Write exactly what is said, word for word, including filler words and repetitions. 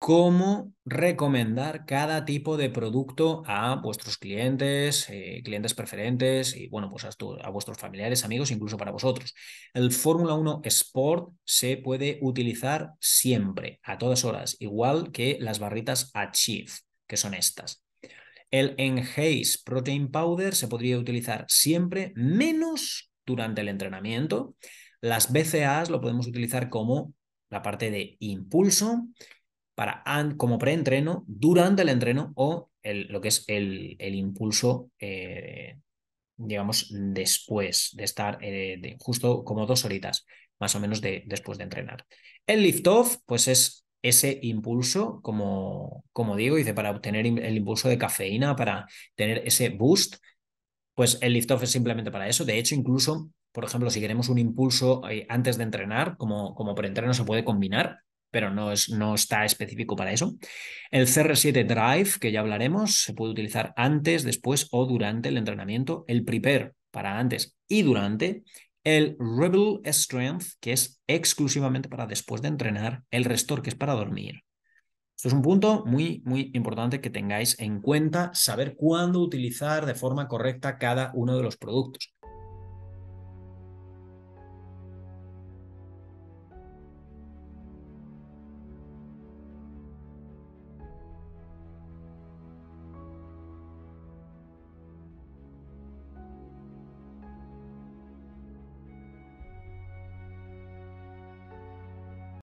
cómo recomendar cada tipo de producto a vuestros clientes, eh, clientes preferentes y, bueno, pues a, tu, a vuestros familiares, amigos, incluso para vosotros. El Fórmula uno Sport se puede utilizar siempre, a todas horas, igual que las barritas Achieve, que son estas. El Enhaze Protein Powder se podría utilizar siempre, menos durante el entrenamiento. Las B C A As lo podemos utilizar como la parte de impulso, para, como preentreno, durante el entreno o el, lo que es el, el impulso, eh, digamos, después de estar eh, de, justo como dos horitas, más o menos de, después de entrenar. El lift-off, pues es ese impulso, como, como digo, dice, para obtener el impulso de cafeína, para tener ese boost, pues el lift-off es simplemente para eso. De hecho, incluso, por ejemplo, si queremos un impulso eh, antes de entrenar, como, como preentreno se puede combinar, pero no, es, no está específico para eso. El C R siete Drive, que ya hablaremos, se puede utilizar antes, después o durante el entrenamiento. El Prepare para antes y durante. El Rebel Strength, que es exclusivamente para después de entrenar. El Restore, que es para dormir. Esto es un punto muy, muy importante que tengáis en cuenta, saber cuándo utilizar de forma correcta cada uno de los productos.